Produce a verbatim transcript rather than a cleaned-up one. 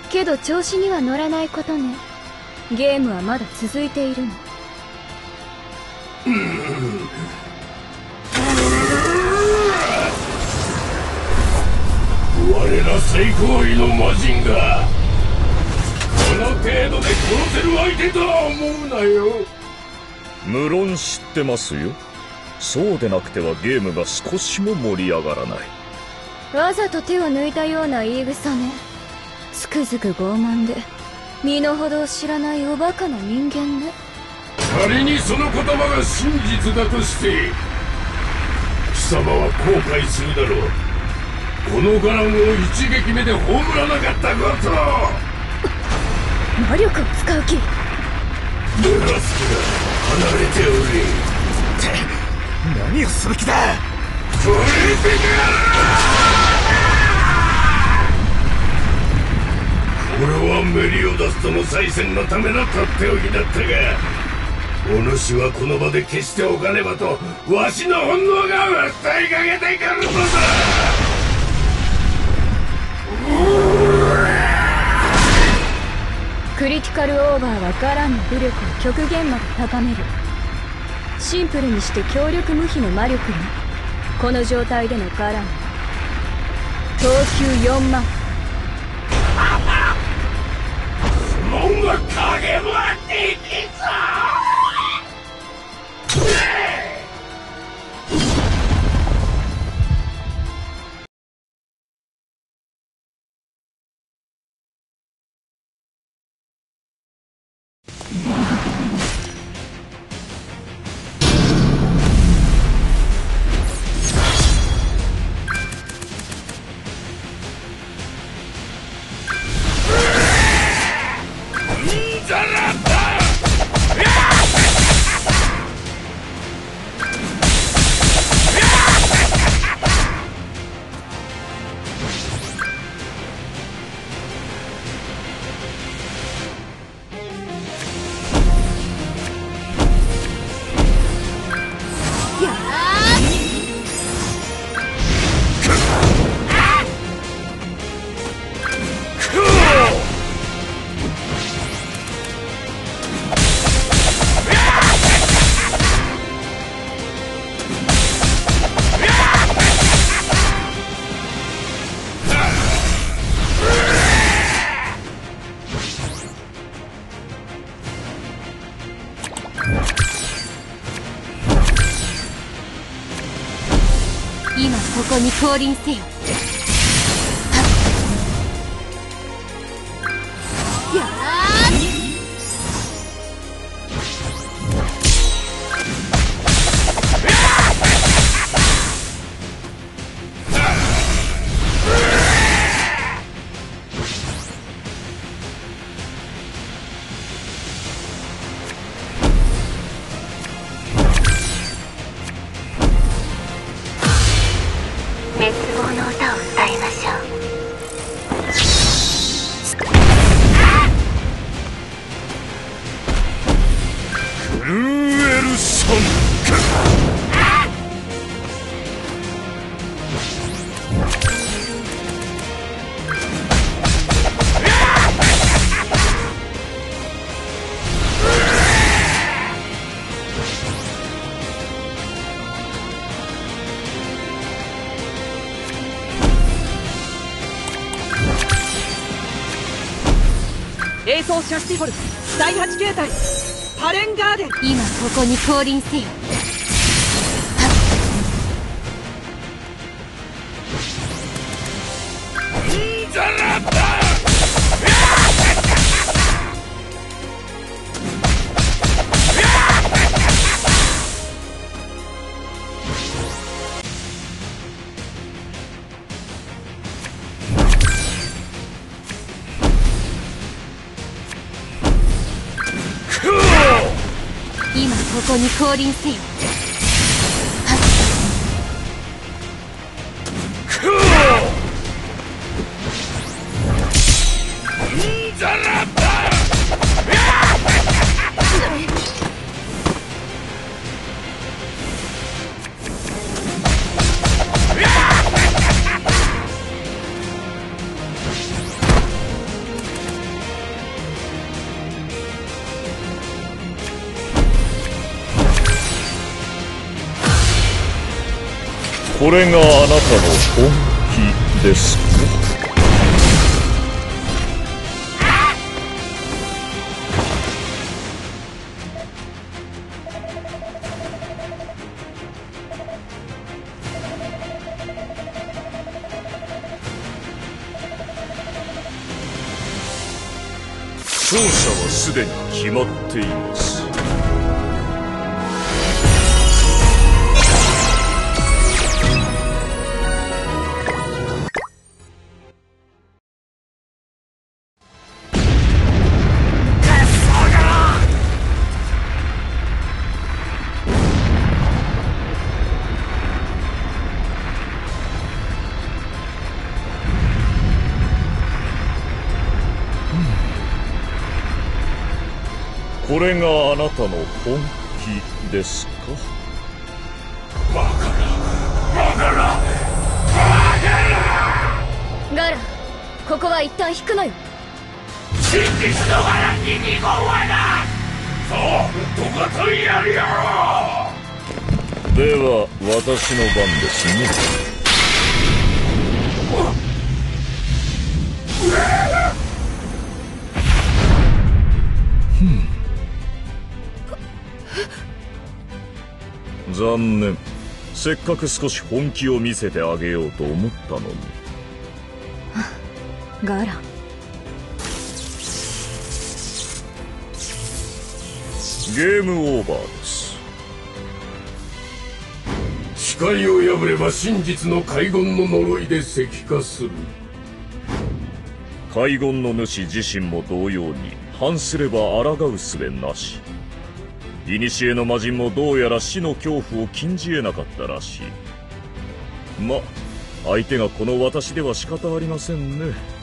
けど調子には乗らないことね。ゲームはまだ続いているの。 我ら最高位の魔人がこの程度で殺せる相手とは思うなよ。 無論知ってますよ。そうでなくてはゲームが少しも盛り上がらない。 わざと手を抜いたような言い草ね。つくづく傲慢で身の程を知らないおバカな人間ね。 仮にその言葉が真実だとして貴様は後悔するだろう。このガランを一撃目で葬らなかったこと。 魔力を使う気。 ムラスクが離れておれ。 って何をする気だ。 トリピカル。これはメリオダスとの再戦のためのとっておきだったが、お主はこの場で消しておかねばとわしの本能が訴えかけてくるのだ。 クリティカルオーバーはガランの武力を極限まで高める。シンプルにして強力無比の魔力ね。この状態でのガラン等級よんまん。 門が影回っていけぞ。 今ここに降臨せよ。やー滅亡の歌を歌いましょう。 クルーエルソンエーソーシャスティフォルだいはち形態パレンガーデン。 今ここに降臨せよ。 んざらった。 今ここに降臨せよ。 んざらった。 これがあなたの本気ですか？勝者はすでに決まっています。これがあなたの本気ですか？ バカなバカなバカな。 ガラ、ここは一旦引くのよ。 真実の話に二言はな。そうとことんやるよ。 では私の番ですね。残念。せっかく少し本気を見せてあげようと思ったのに。 ガラ、 ゲームオーバーです。 誓いを破れば真実の海軍の呪いで石化する。 海軍の主自身も同様に反すれば抗う術なし。古の魔人もどうやら死の恐怖を禁じ得なかったらしい。ま、相手がこの私では仕方ありませんね。